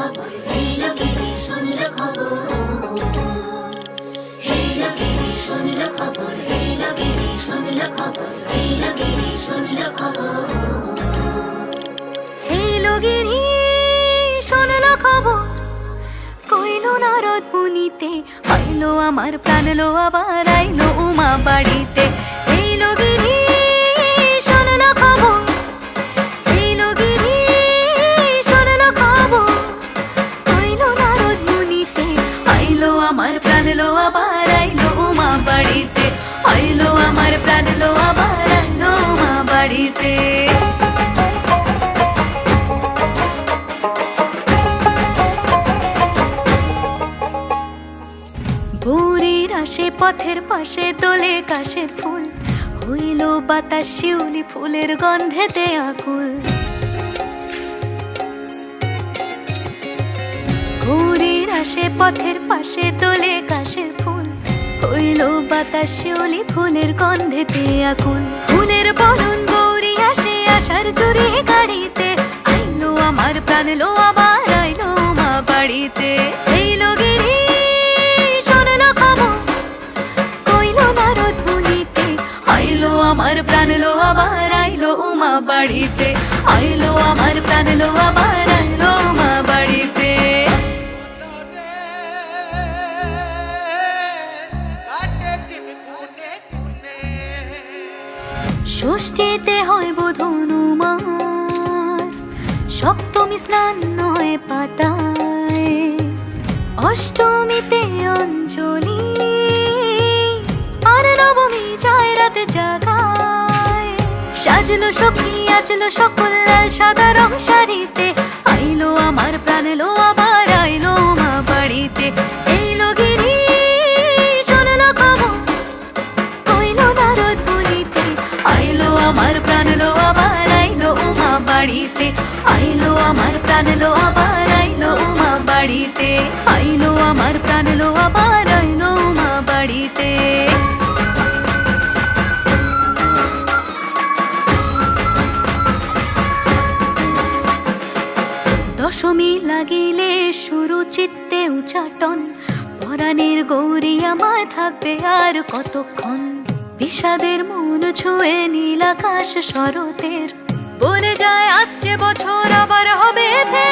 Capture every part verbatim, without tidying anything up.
খবর এই লোকেরই শুনলো খবর, এই লোকেরই শুনলো খবর, এই লোকেরই শুনলো খবর, এই লোকেরই শুনলো খবর, এই লোকেরই শুনলো খবর। কইলো নারদ মুনিতে, আইলো আমার প্রাণ লো আবার আইলো উমা বাড়িতে। এই লোকেরই শুনলো খবর, এই লোকেরই শুনলো খবর। কইলো নারদ মুনিতে, আইলো আমার প্রাণ লো আবার আইলো উমা বাড়িতে, আইলো আমার প্রাণ লো আবার আইলো উমা বাড়িতে। ভোরের আসে পথের পাশে তোলে কাশের ফুল, হইল বাতাস শিউলি ফুলের গন্ধেতে আকুল। ভোরের আসে পথের পাশে তোলে কাশের ফুল, হইল বাতাস শিউলি ফুলের গন্ধেতে আকুল। ফুলের বরণ গৌরী আসে আশার চুরি গাড়িতে, আইলো আমার প্রাণ লো আবার আইলো মা বাড়িতে। এই লোকেরই শুনলো খবর, কইলো নারদ মুনিতে, আইলো আমার প্রাণ লো আবার আইলো উমা বাড়িতে, আইলো আমার প্রাণ লো আবার আইলো উমা বাড়িতে। ষষ্ঠীতে হয় বোধন উমার, সপ্তমী স্নান নয় পাতায়, অষ্টমীতে অঞ্জলি, আর নবমী যায় রাত জাগায়। সাজলো সখী আজলো সকল লাল সাদা রং শাড়িতে, আইলো আমার প্রাণ লো আবার আইলো মা বাড়িতে। এই লোকেরই শুনলো খবর, কইলো নারদ মুনিতে, আইলো আমার প্রাণ লো আবার আইলো উমা বাড়িতে, আইলো আমার প্রাণ লো আবার আইলো উমা বাড়িতে, আইলো আমার প্রাণ লো আবার আইলো উমা বাড়িতে। দশমী লাগিলে শুরু চিত্তে উচাটন, পরাণের গৌরী আমার থাকবে আর কতক্ষণ। বিষাদের মন ছুঁয়ে নীল আকাশ শরতের, বলে যায় আসছে বছর আবার হবে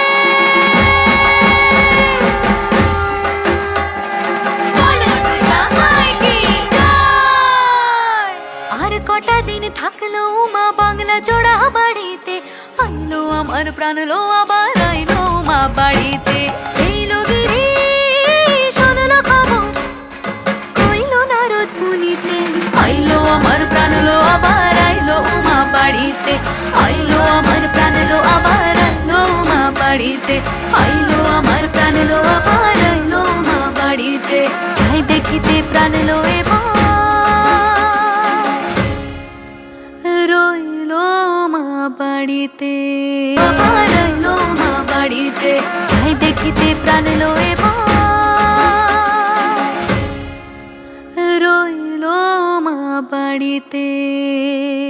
আর কটা দিন থাকলো উমা বাংলা জোড়া বাড়িতে, আইলো আমার প্রাণ লো আবার আইলো মা বাড়িতে। এই লোকেরই শুনলো খবর, কইলো নারদ মুনিতে, আইলো আমার প্রাণ লো আবার আইলো উমা বাড়িতে, আইলো আমার প্রাণ লো আবার আইলো উমা বাড়িতে, আইলো আমার প্রাণ লো আবার আইলো উমা বাড়িতে। যাই দেখিতে প্রাণ লো এবার রইলো মা বাড়িতে, আবার আইলো মা বাড়িতে। যাই দেখিতে প্রাণ লো এবার রইলো মা বাড়িতে।